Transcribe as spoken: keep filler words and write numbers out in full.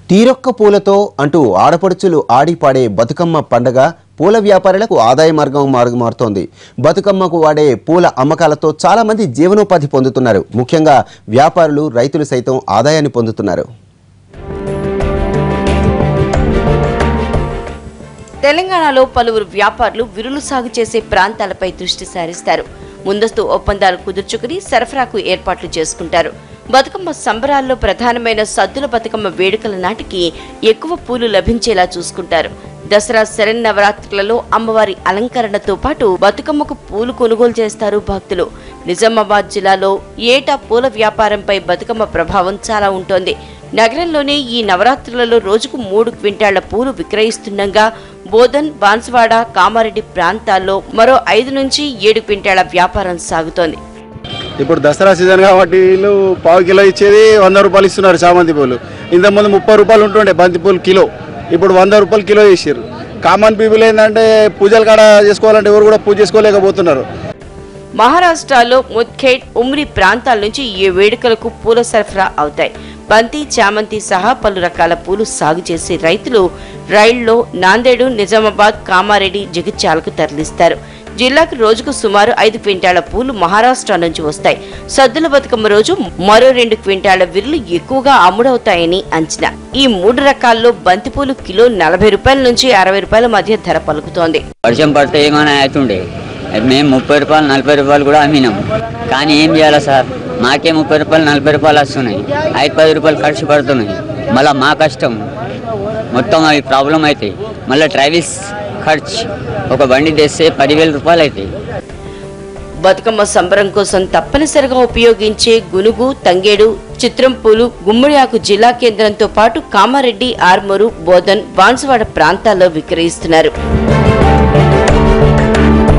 తీరొక్క పూలతో అంటూ ఆడపడుచులు ఆడిపాడే బతుకమ్మ పండగ పూల వ్యాపారులకు ఆదాయ మార్గం మారుతోంది. బతుకమ్మకు వాడే పూల అమ్మకాలతో చాలా మంది జీవనోపాధి పొందుతున్నారు. ముఖ్యంగా వ్యాపారులు, రైతులు సైతం ఆదాయాన్ని పొందుతున్నారు. తెలంగాణలో పలువురు వ్యాపారులు విరులు సాగు చేసే ప్రాంతాలపై దృష్టి సారిస్తారు. ముందస్తు ఒప్పందాలు కుదుర్చుకుని సరఫరాకు ఏర్పాట్లు చేసుకుంటారు. బతుకమ్మ సంబరాల్లో ప్రధానమైన సద్దుల బతుకమ్మ వేడుకల నాటికి ఎక్కువ పూలు లభించేలా చూసుకుంటారు. దసరా శరన్నవరాత్రులలో అమ్మవారి అలంకరణతో పాటు బతుకమ్మకు పూలు కొనుగోలు చేస్తారు భక్తులు. నిజామాబాద్ జిల్లాలో ఏటా పూల వ్యాపారంపై బతుకమ్మ ప్రభావం చాలా ఉంటోంది. నగరంలోనే ఈ నవరాత్రులలో రోజుకు మూడు క్వింటాళ్ల పూలు విక్రయిస్తుండగా బోధన్, బాన్సువాడ, కామారెడ్డి ప్రాంతాల్లో మరో ఐదు నుంచి ఏడు క్వింటాళ్ల వ్యాపారం సాగుతోంది. ఇప్పుడు దసరా సీజన్ కాబట్టి వీళ్ళు పావు కిలో ఇచ్చేది వంద రూపాయలు ఇస్తున్నారు. చామంతి పూలు ఇంతకుముందు ముప్పై రూపాయలు ఉంటుండే బంతి పూలు కిలో, ఇప్పుడు వంద రూపాయలు కిలో చేసారు. కామన్ పీపుల్ ఏంటంటే పూజలు కాడ చేసుకోవాలంటే ఎవరు కూడా పూజ చేసుకోలేకపోతున్నారు. మహారాష్ట్రలో ముద్ఖేడ్, ఉమ్రి ప్రాంతాల నుంచి ఈ వేడుకలకు పూల సరఫరా అవుతాయి. బంతి, చామంతి సహా పలు రకాల పూలు సాగు చేసే రైతులు రైళ్లలో నాందేడు, నిజామాబాద్, కామారెడ్డి, జగిత్యాలకు తరలిస్తారు. జిల్లాకు రోజుకు సుమారు ఐదు క్వింటాళ్ల పూలు మహారాష్ట్ర నుంచి వస్తాయి. సద్దుల బతుకమ్మ రోజు మరో రెండు క్వింటాళ్ల విరులు ఎక్కువగా అమ్ముడవుతాయని అంచనా. ఈ మూడు రకాల్లో బంతిపూలు కిలో నలభై రూపాయల నుంచి అరవై రూపాయల మధ్య ధర పలుకుతోంది. వర్షం పడితే ఏమైనా అవుతుండే, మేము ముప్పై రూపాయలు నలభై రూపాయలు కూడా అమ్మినాము. కానీ ఏం చేయాలి సార్, మాకే ముప్పై రూపాయలు నలభై రూపాయలు వస్తున్నాయి, ఐదు పది రూపాయలు ఖర్చు పడుతున్నాయి. మళ్ళీ మా కష్టం మొత్తం అవి ప్రాబ్లం అవుతాయి. మళ్ళీ ట్రావెల్స్ ఖర్చు ఒక బండి తెస్తే పదివేల రూపాయలు అవుతాయి. బతుకమ్మ సంబరం కోసం తప్పనిసరిగా ఉపయోగించే గునుగు, తంగేడు, చిత్రం పూలు గుమ్మడియాకు జిల్లా కేంద్రంతో పాటు కామారెడ్డి, ఆర్మూరు, బోధన్, బాన్సువాడ ప్రాంతాల్లో విక్రయిస్తున్నారు.